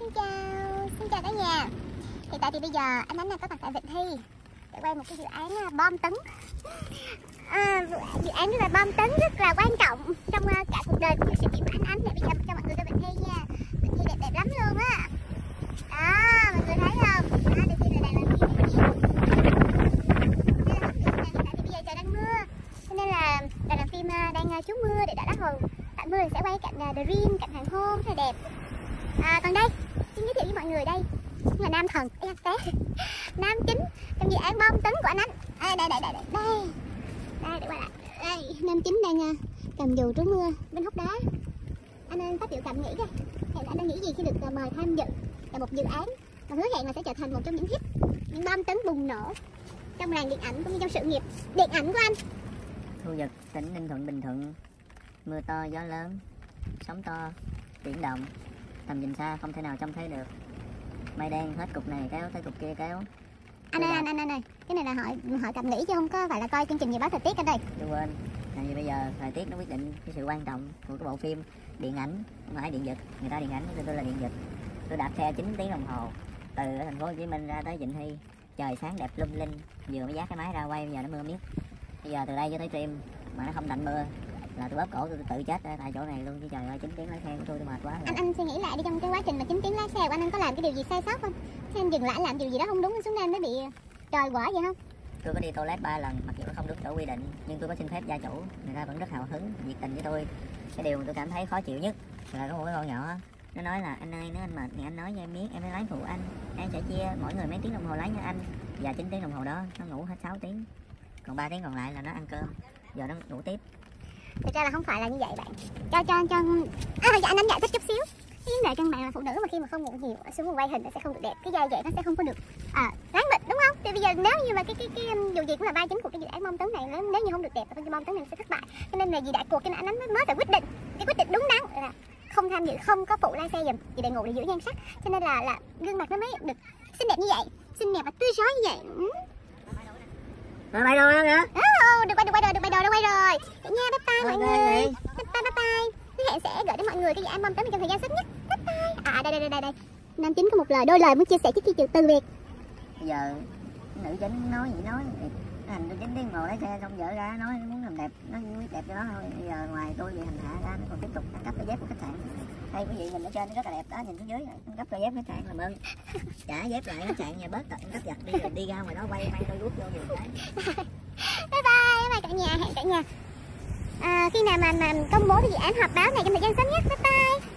Xin chào cả nhà. Hiện tại thì bây giờ anh Ánh đang có mặt tại Vịnh Thi để quay một cái dự án bom tấn. Dự án rất là bom tấn, rất là quan trọng trong cả cuộc đời cũng như sự nghiệp của anh Ánh này. Bây giờ cho mọi người coi Vịnh Thi nha. Vịnh Thi đẹp lắm luôn á. Đó, mọi người thấy không? Đó, Vịnh Thi là đang làm phim này. Đây là hiện tại thì bây giờ trời đang mưa, cho nên là đoàn làm phim đang trú mưa để đỡ đá hồ. Tại mưa thì sẽ quay cạnh Dream, cạnh hoàng hôn rất là đẹp. Còn đây, xin giới thiệu với mọi người đây là nam thần, nam chính trong dự án bom tấn của anh Ánh. Đây để quay lại. Đây, nam chính đang cầm dù trú mưa bên hốc đá. Anh phát biểu cảm nghĩ đây. Hiện anh đang nghĩ gì khi được mời tham dự là một dự án mà hứa hẹn là sẽ trở thành một trong những hit, những bom tấn bùng nổ trong làng điện ảnh cũng như trong sự nghiệp điện ảnh của anh. Khu vực tỉnh Ninh Thuận, Bình Thuận, mưa to, gió lớn, sóng to, biển động, tầm nhìn xa không thể nào trông thấy được. Mây đen hết cục này kéo tới cục kia kéo. Anh ơi, cái này là hỏi cảm nghĩ chứ không có phải là coi chương trình dự báo thời tiết ở đây. Tôi quên, tại vì bây giờ thời tiết nó quyết định cái sự quan trọng của cái bộ phim điện ảnh, không phải điện giật. Người ta điện ảnh, tôi là điện giật. Tôi đạp xe 9 tiếng đồng hồ từ thành phố Hồ Chí Minh ra tới Vịnh Thi. Trời sáng đẹp lung linh, vừa mới dắt cái máy ra quay, bây giờ nó mưa miết. Bây giờ từ đây cho tới Trim mà nó không tạnh mưa là tôi bóp cổ tôi tự chết tại chỗ này luôn chứ. Trời ơi, 9 tiếng lái xe của tôi mệt quá rồi. Anh suy nghĩ lại đi, trong cái quá trình mà 9 tiếng lái xe của anh có làm cái điều gì sai sót không? Thế anh dừng lại làm điều gì đó không đúng xuống đây mới bị trời quả vậy không? Tôi có đi toilet 3 lần mặc dù nó không đúng chỗ quy định, nhưng tôi có xin phép gia chủ, người ta vẫn rất hào hứng nhiệt tình với tôi. Cái điều mà tôi cảm thấy khó chịu nhất là có một cái con nhỏ nó nói là anh ơi, nếu anh mệt thì anh nói cho em biết, em mới lái phụ anh, em sẽ chia mỗi người mấy tiếng đồng hồ lái nha anh. Và 9 tiếng đồng hồ đó nó ngủ hết 6 tiếng, còn 3 tiếng còn lại là nó ăn cơm, giờ nó ngủ tiếp. Thực ra là không phải là như vậy bạn. Cho anh giải thích chút xíu. Cái vấn đề căn bản là phụ nữ mà khi mà không ngủ nhiều xuống một quay hình nó sẽ không được đẹp, cái vai vậy nó sẽ không có được ráng mịn, đúng không? Thì bây giờ nếu như mà cái dù gì cũng là vai chính của cái dự án bom tấn này, nếu như không được đẹp thì cái bom tấn này sẽ thất bại. Cho nên là vì đại cuộc cho nên anh Ánh mới phải quyết định cái quyết định đúng đắn là không tham dự, không có phụ lái xe giùm, vì để ngủ để giữ nhan sắc. Cho nên là gương mặt nó mới được xinh đẹp như vậy, xinh đẹp và tươi rói như vậy. Rồi bay rồi hả? Được quay rồi. Cả nhà bye bye mọi người. Bye. Hứa hẹn sẽ gửi đến mọi người cái dự án bom tấn trong thời gian sớm nhất. Bye. Đây. Nam chính có đôi lời muốn chia sẻ trước khi từ biệt. Bây giờ nữ chính nói gì nói, hành tôi 9 tiếng ngồi lái xe xong vợ ra nói muốn làm đẹp, nó quyết đẹp cho nó thôi. Bây giờ ngoài tôi bị hành hạ ra nó còn tiếp tục ăn cắp đôi dép của khách sạn. Đây quý vị nhìn ở trên nó rất là đẹp đó, nhìn xuống dưới ăn cắp đôi dép khách sạn làm ơn trả dép lại khách sạn nhà, bớt tận cắp giật đi ra ngoài đó quay may đôi guốc vô nhiều cái. Bye cả nhà, hẹn cả nhà khi nào mà công bố cái dự án họp báo này trong thời gian sớm nhất. Bye.